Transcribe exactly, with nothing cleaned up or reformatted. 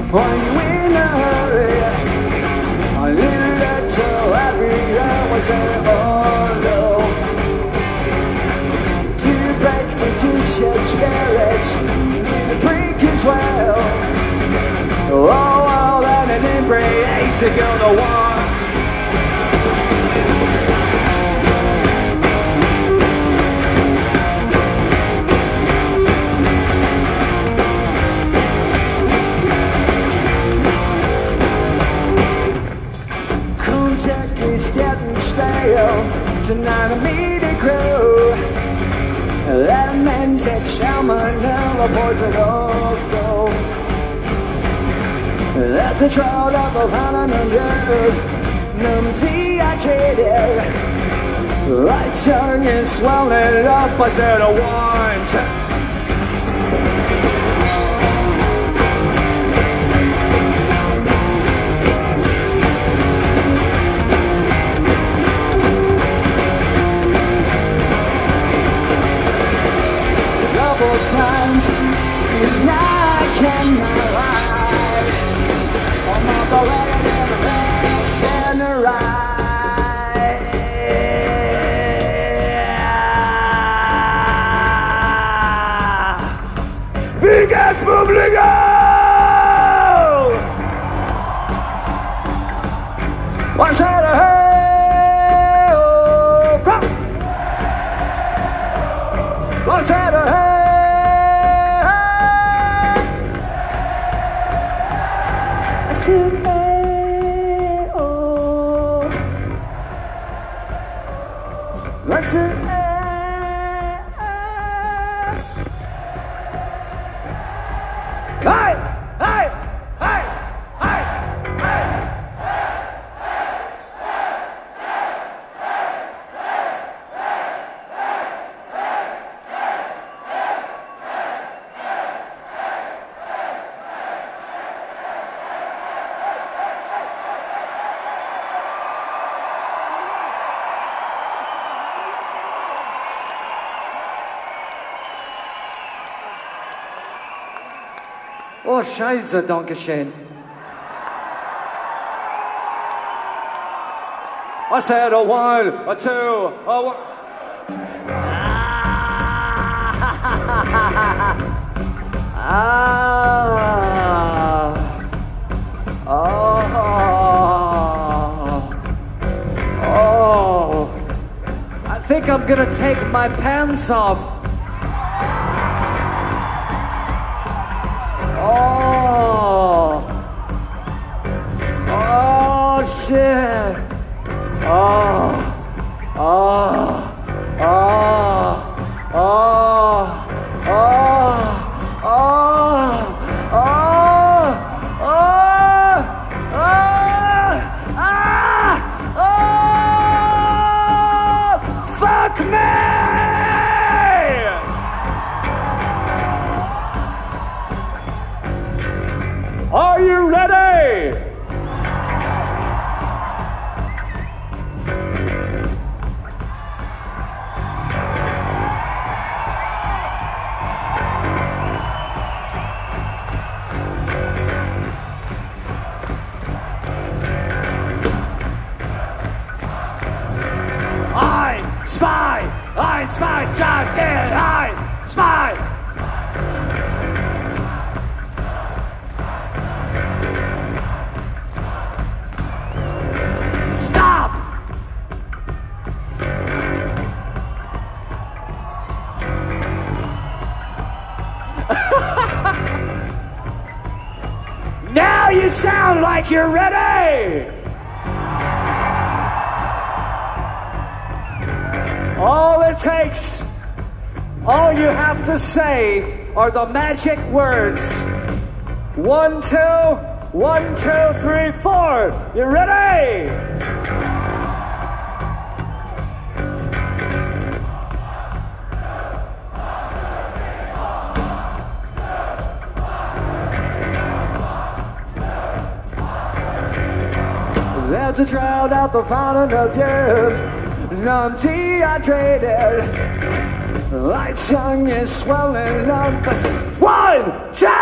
Are you in a hurry? A little to every hour say oh no. To break the t-shirt spirit, the break as well. Oh, well, then an embrace you're gonna want. It's getting stale. Tonight I meet a crew. That man said salmonella poison go. That's a trout of the hundred hundred. Numb dehydrated. Right tongue is swelling up. I said I want. Times and I cannot rise. I'm up already in the bed and the ride. Vegas Boeblingen! What's that? Hey, oh, come! What's that? Hey? Hey, oh. Let's hey, hey, hey, hey, hey, oh, scheiße, danke schön. I said a one, a two, a one. Ah. Oh. Oh. I think I'm gonna take my pants off. Oh, oh shit. Oh, oh, oh, oh, oh, oh, oh, oh, ah, oh, fuck me! Are you ready? I spy, I spy, John, and I spy. Now you sound like you're ready! All it takes, all you have to say are the magic words. One, two, one, two, three, four. You ready? There's a trout out the fountain of youth, numb dehydrated. My tongue is swelling up. One, two.